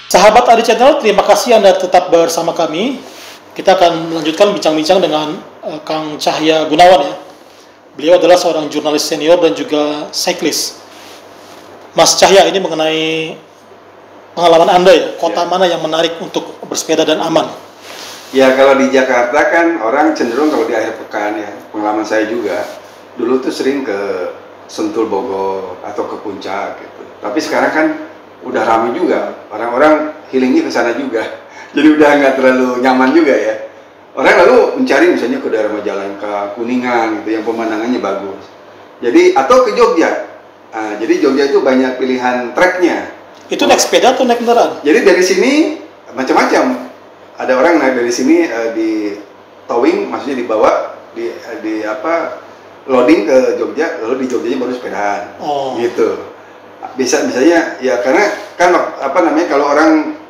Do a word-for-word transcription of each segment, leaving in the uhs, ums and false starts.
Sahabat Adi Channel, terima kasih Anda tetap bersama kami. Kita akan melanjutkan bincang-bincang dengan uh, Kang Cahya Gunawan ya. Beliau adalah seorang jurnalis senior dan juga cyclist. Mas Cahya, ini mengenai pengalaman Anda ya, kota ya. Mana yang menarik untuk bersepeda dan aman? Ya, kalau di Jakarta kan orang cenderung kalau di akhir pekan ya, pengalaman saya juga, dulu tuh sering ke Sentul Bogor atau ke Puncak gitu. Tapi sekarang kan udah ramai juga, orang-orang healingnya ke sana juga. Jadi udah nggak terlalu nyaman juga ya. Orang lalu mencari misalnya ke daerah Majalengka, Kuningan gitu, yang pemandangannya bagus. Jadi atau ke Jogja. Nah, jadi Jogja itu banyak pilihan treknya. Itu naik sepeda atau naik kendaraan? Jadi dari sini macam-macam. Ada orang naik dari sini uh, di towing, maksudnya dibawa di uh, di apa loading ke Jogja, lalu di Jogjanya baru sepedaan. Oh. Gitu. Bisa misalnya ya karena kan apa namanya kalau orang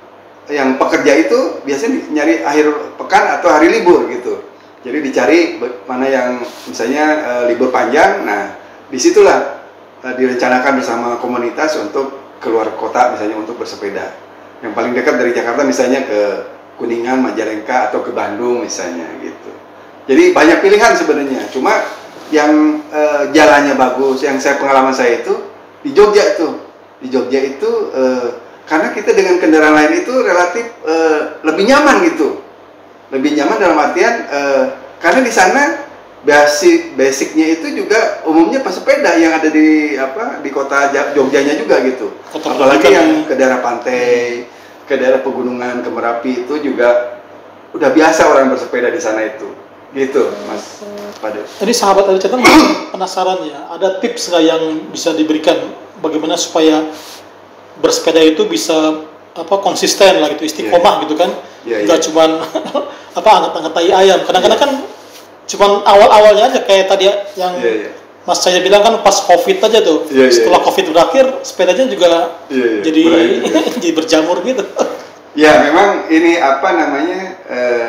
yang pekerja itu biasanya nyari akhir pekan atau hari libur gitu. Jadi dicari mana yang misalnya uh, libur panjang. Nah, disitulah uh, direncanakan bersama komunitas untuk keluar kota misalnya untuk bersepeda. Yang paling dekat dari Jakarta misalnya ke Kuningan, Majalengka atau ke Bandung misalnya gitu. Jadi banyak pilihan sebenarnya. Cuma yang uh, jalannya bagus, yang saya pengalaman saya itu di Jogja itu. Di Jogja itu uh, karena kita dengan kendaraan lain itu relatif uh, lebih nyaman gitu. Lebih nyaman dalam artian uh, karena di sana basic basicnya itu juga umumnya pesepeda yang ada di apa di kota Jogjanya juga gitu. Kota apalagi yang ya. Ke daerah pantai, hmm. ke daerah pegunungan, ke Merapi itu juga udah biasa orang bersepeda di sana itu. Gitu, Mas Pade. Tadi sahabat Adi Channel penasaran ya, ada tips nggak yang bisa diberikan bagaimana supaya bersepeda itu bisa apa konsisten lah gitu, istiqomah yeah. gitu kan, yeah, nggak yeah. cuman apa angkat-angkat tai ayam. Kadang-kadang yeah. kan cuman awal-awalnya aja kayak tadi yang yeah, yeah. Mas saya bilang kan pas COVID aja tuh, yeah, setelah yeah, COVID berakhir sepedanya juga yeah, yeah. jadi jadi berjamur gitu. Ya memang ini apa namanya eh,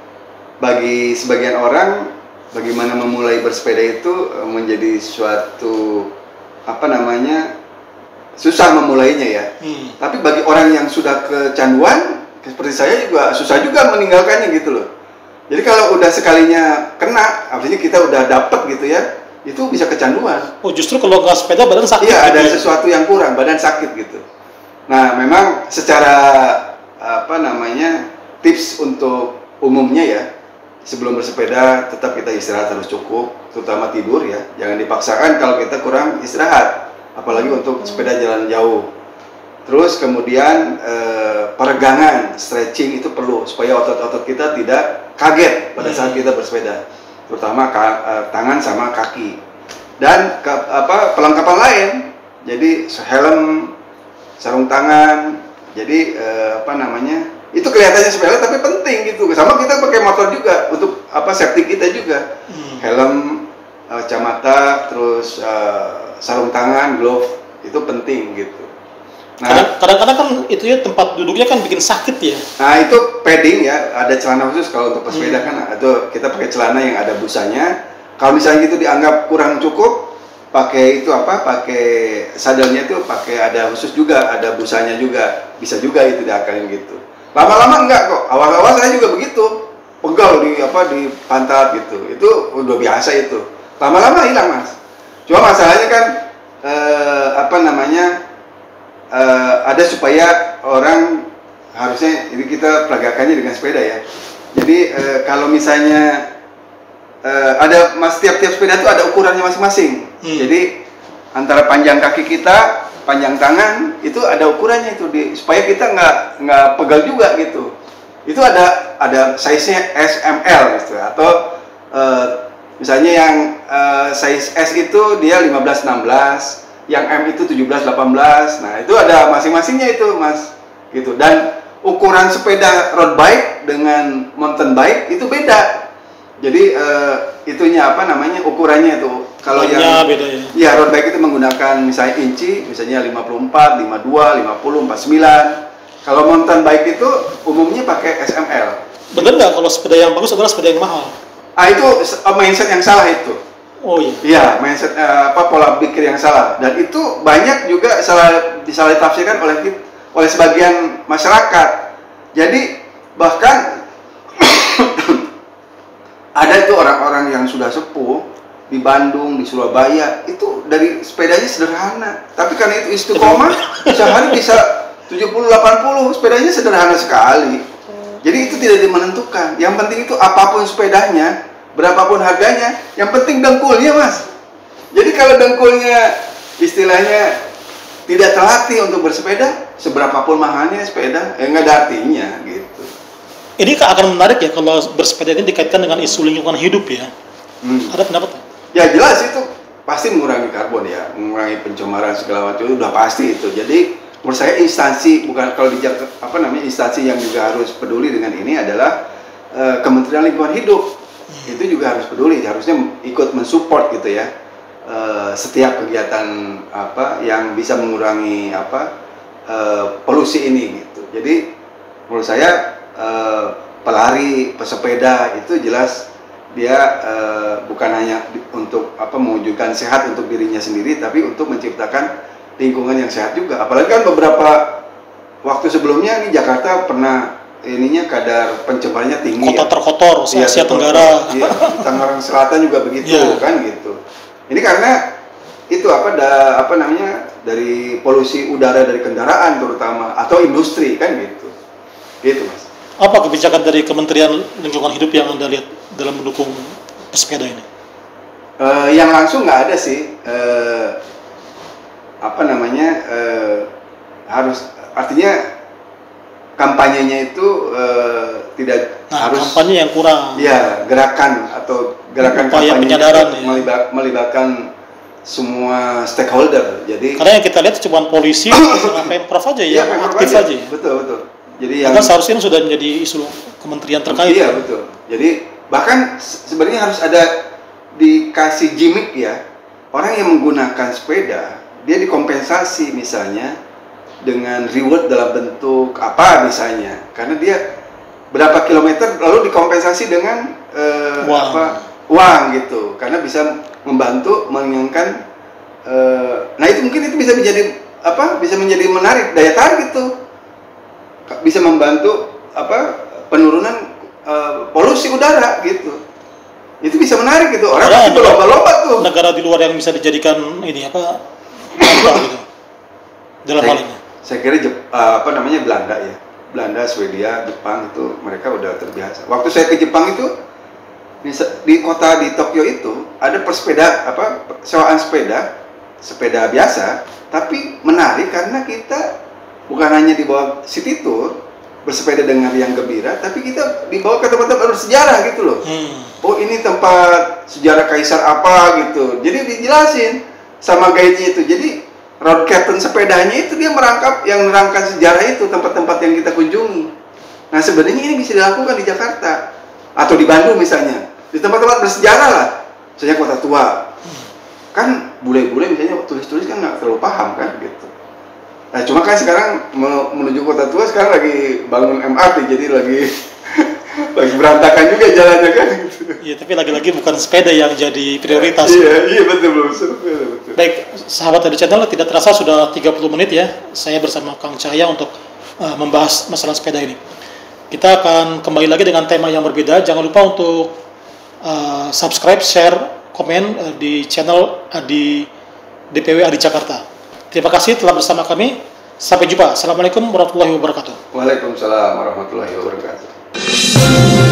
bagi sebagian orang bagaimana memulai bersepeda itu menjadi suatu apa namanya susah memulainya ya. Hmm. Tapi bagi orang yang sudah kecanduan seperti saya juga susah juga meninggalkannya gitu loh. Jadi kalau udah sekalinya kena, artinya kita udah dapet gitu ya, itu bisa kecanduan. Oh justru kalau nggak sepeda badan sakit? Iya ada gitu. Sesuatu yang kurang, badan sakit gitu. Nah memang secara apa namanya tips untuk umumnya ya, sebelum bersepeda tetap kita istirahat harus cukup, terutama tidur ya. Jangan dipaksakan kalau kita kurang istirahat, apalagi untuk sepeda jalan jauh. Terus kemudian eh, peregangan, stretching itu perlu supaya otot-otot kita tidak kaget pada saat kita bersepeda, terutama ka, eh, tangan sama kaki. Dan ke, apa perlengkapan lain, jadi helm, sarung tangan. Jadi eh, apa namanya? Itu kelihatannya sepele tapi penting gitu. Sama kita pakai motor juga untuk apa safety kita juga. Hmm. Helm, uh, kacamata, terus uh, sarung tangan, glove itu penting gitu. Nah, kadang-kadang kan itu ya tempat duduknya kan bikin sakit ya. Nah, itu padding ya, ada celana khusus kalau untuk pesepeda hmm. kan atau kita pakai celana yang ada busanya. Kalau misalnya itu dianggap kurang cukup, pakai itu apa? Pakai sadelnya itu pakai ada khusus juga, ada busanya juga. Bisa juga itu diakalin gitu. Lama-lama enggak kok. Awal-awal saya juga begitu. Pegal di apa di pantat gitu. Itu udah biasa itu. Lama-lama hilang, Mas. Cuma masalahnya kan eh, apa namanya? Eh, ada supaya orang harusnya ini kita peragakannya dengan sepeda ya. Jadi eh, kalau misalnya eh, ada mas tiap-tiap sepeda itu ada ukurannya masing-masing. Hmm. Jadi antara panjang kaki kita, panjang tangan itu ada ukurannya itu di, supaya kita nggak nggak pegal juga gitu. Itu ada ada size-nya S M L gitu atau uh, misalnya yang uh, size S itu dia lima belas enam belas, yang M itu tujuh belas delapan belas. Nah, itu ada masing-masingnya itu, Mas. Gitu. Dan ukuran sepeda road bike dengan mountain bike itu beda. Jadi uh, itunya apa namanya? Ukurannya itu. Kalau yang beda ya. Ya, road bike itu menggunakan misalnya inci, misalnya lima puluh empat, lima puluh dua, lima puluh, empat puluh sembilan. Kalau mountain bike itu umumnya pakai S M L. Benar nggak kalau sepeda yang bagus adalah sepeda yang mahal? Ah, itu mindset yang salah itu. Oh iya. Iya, mindset uh, apa pola pikir yang salah. Dan itu banyak juga salah disalah ditafsirkan oleh oleh sebagian masyarakat. Jadi bahkan ada itu orang-orang yang sudah sepuh di Bandung, di Surabaya, itu dari sepedanya sederhana. Tapi karena itu istiqomah, sehari bisa tujuh puluh delapan puluh, sepedanya sederhana sekali. Jadi itu tidak menentukan. Yang penting itu apapun sepedanya, berapapun harganya, yang penting dengkulnya, Mas. Jadi kalau dengkulnya istilahnya tidak terlatih untuk bersepeda, seberapapun mahalnya sepeda, ya nggak ada artinya gitu. Ini akan menarik ya kalau bersepeda ini dikaitkan dengan isu lingkungan hidup ya. Hmm. Ada pendapat? Ya jelas itu pasti mengurangi karbon ya, mengurangi pencemaran segala macam itu udah pasti itu. Jadi menurut saya instansi bukan kalau di apa namanya instansi yang juga harus peduli dengan ini adalah uh, Kementerian Lingkungan Hidup. Hmm. Itu juga harus peduli, harusnya ikut mensupport gitu ya uh, setiap kegiatan apa yang bisa mengurangi apa uh, polusi ini gitu. Jadi menurut saya uh, pelari, pesepeda itu jelas dia uh, bukan hanya untuk apa mewujudkan sehat untuk dirinya sendiri, tapi untuk menciptakan lingkungan yang sehat juga. Apalagi kan beberapa waktu sebelumnya nih Jakarta pernah ininya kadar pencemarannya tinggi. Kota ya. terkotor se Asia Tenggara. Iya, Tangerang Selatan juga begitu yeah. kan gitu. Ini karena itu apa da, apa namanya dari polusi udara dari kendaraan terutama atau industri kan gitu. Gitu Mas. Apa kebijakan dari Kementerian Lingkungan Hidup yang Anda lihat dalam mendukung pesepeda ini? Uh, yang langsung nggak ada sih. Uh, apa namanya uh, harus artinya kampanyenya itu uh, tidak nah, harus kampanye yang kurang. Ya gerakan atau gerakan upaya kampanye penyadaran ya. melibat, melibatkan semua stakeholder. Jadi karena yang kita lihat cuma polisi sama Pemprov aja ya, ya aktif aja. aja. Betul betul. Jadi yang seharusnya sudah menjadi isu kementerian terkait. Iya betul. Jadi bahkan sebenarnya harus ada dikasih gimmick ya, orang yang menggunakan sepeda dia dikompensasi misalnya dengan reward dalam bentuk apa misalnya, karena dia berapa kilometer lalu dikompensasi dengan uh, uang. apa uang gitu, karena bisa membantu menginginkan uh, nah itu mungkin itu bisa menjadi apa bisa menjadi menarik daya tarik itu. Bisa membantu apa penurunan uh, polusi udara gitu. Itu bisa menarik gitu. Orang pasti berlomba-lomba tuh. Negara di luar yang bisa dijadikan ini apa? Apa gitu. Dalam hal ini. Saya kira Jep, uh, apa namanya Belanda ya. Belanda, Swedia, Jepang itu mereka udah terbiasa. Waktu saya ke Jepang itu di, di kota di Tokyo itu ada persepeda apa sewaan sepeda, sepeda biasa, tapi menarik karena kita bukan hanya dibawa city tour bersepeda dengan riang gembira, tapi kita dibawa ke tempat-tempat bersejarah gitu loh. Hmm. Oh ini tempat sejarah kaisar apa gitu. Jadi dijelasin sama guide-nya itu. Jadi road captain sepedanya itu dia merangkap yang merangkap sejarah itu tempat-tempat yang kita kunjungi. Nah sebenarnya ini bisa dilakukan di Jakarta atau di Bandung misalnya, di tempat-tempat bersejarah lah, misalnya Kota Tua. Kan bule-bule misalnya tulis-tulis kan nggak terlalu paham kan gitu. Nah, cuma kan sekarang menuju Kota Tua sekarang lagi bangun M R T, jadi lagi lagi berantakan juga jalannya kan. Iya, tapi lagi-lagi bukan sepeda yang jadi prioritas. Iya, iya betul betul. betul. Baik, sahabat Edu Channel, tidak terasa sudah tiga puluh menit ya. Saya bersama Kang Cahya untuk uh, membahas masalah sepeda ini. Kita akan kembali lagi dengan tema yang berbeda. Jangan lupa untuk uh, subscribe, share, komen uh, di channel Adi D P W Adi Jakarta. Terima kasih telah bersama kami. Sampai jumpa. Assalamualaikum warahmatullahi wabarakatuh. Waalaikumsalam warahmatullahi wabarakatuh.